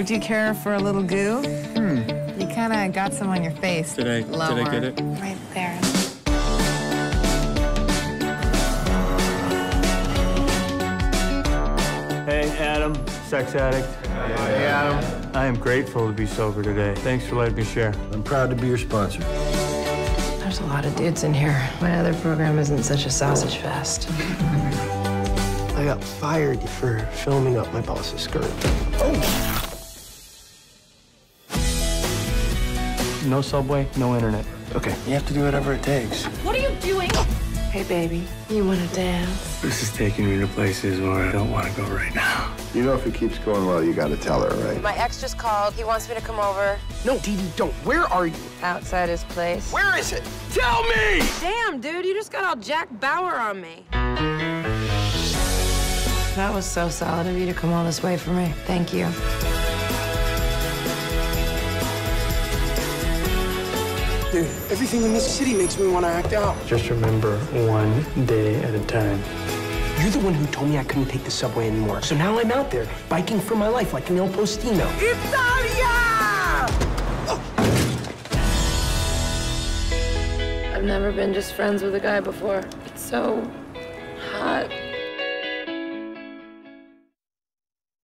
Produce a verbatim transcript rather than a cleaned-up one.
Would you care for a little goo? Hmm. You kind of got some on your face. Did I, Lower. did I get it? Right there. Hey, Adam, sex addict. Hey, Adam. I am grateful to be sober today. Thanks for letting me share. I'm proud to be your sponsor. There's a lot of dudes in here. My other program isn't such a sausage fest. I got fired for filming up my boss's skirt. Oh! No subway, no internet. Okay, you have to do whatever it takes. What are you doing? Hey, baby, you want to dance? This is taking me to places where I don't want to go right now. You know if it keeps going well, you gotta tell her, right? My ex just called. He wants me to come over. No, Dee Dee, don't. Where are you? Outside his place. Where is it? Tell me! Damn, dude, you just got all Jack Bauer on me. That was so solid of you to come all this way for me. Thank you. Dude, everything in this city makes me want to act out. Just remember, one day at a time. You're the one who told me I couldn't take the subway anymore. So now I'm out there, biking for my life like an Il Postino. Italia! I've never been just friends with a guy before. It's so hot.